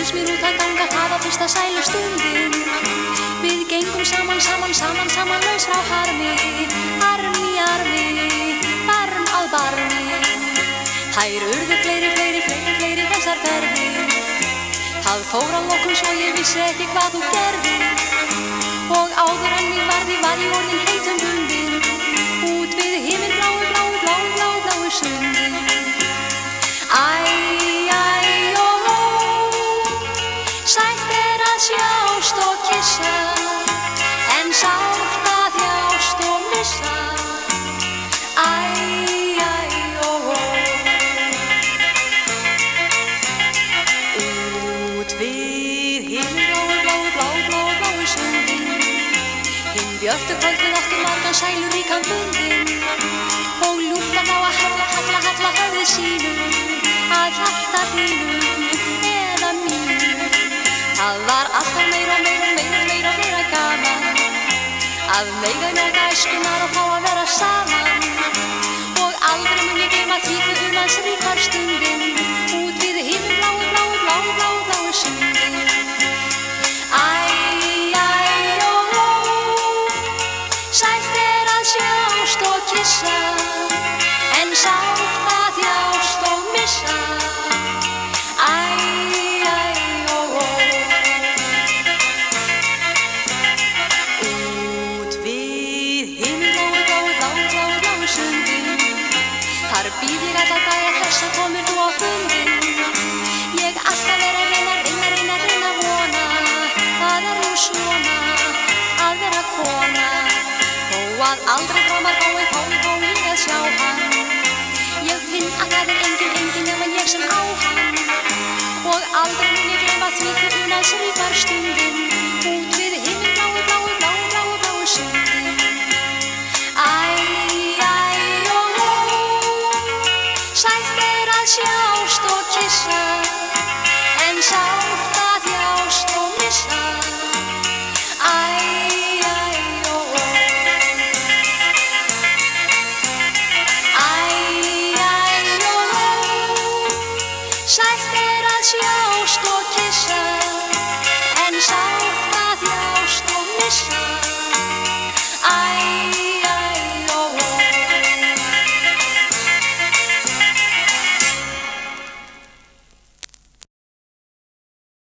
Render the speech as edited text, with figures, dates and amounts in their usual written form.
finnst mér út að ganga, það var fyrsta sælustundin. Við gengum saman laus frá harmi, arm í armi, barm að barmi. Þær urðu fleiri þessar ferðir. Það fór að lokum svo ég vissi ekki hvað þú gerðir. Og áður en mig varði var ég orðin heitum bundin, út við himinbláu sundin. Æ, ó, sætt að sjást og kyssa, en sárt að þjást og missa. Æ, ó, út við himinbláu sundin, hinn björtu kvöldið áttu margan sæluríkan fundin, og lúftan á að halla höfði sínu að hjarta þínu eða mínu. Það var alltaf meira gaman að mega njóta æskunnar og fá að vera saman. Og aldrei mun ég gleyma því hve unaðsríkar stundin, út við himinbláu sundin. Æ, ó, sætt að sjást og kyssa, en sárt að þjást og missa. Æ, ó, út við himinbláu sundin, þar býð ég alla daga þess að komir þú á fundin. Ég alltaf reyna vona, það nú svona að vera kona, þó að aldrei framar fái ég að sjá hann. Ég finn að það engin nema ég sem á hann, og aldrei mun ég gleyma því hve unaðsríkar stundin, út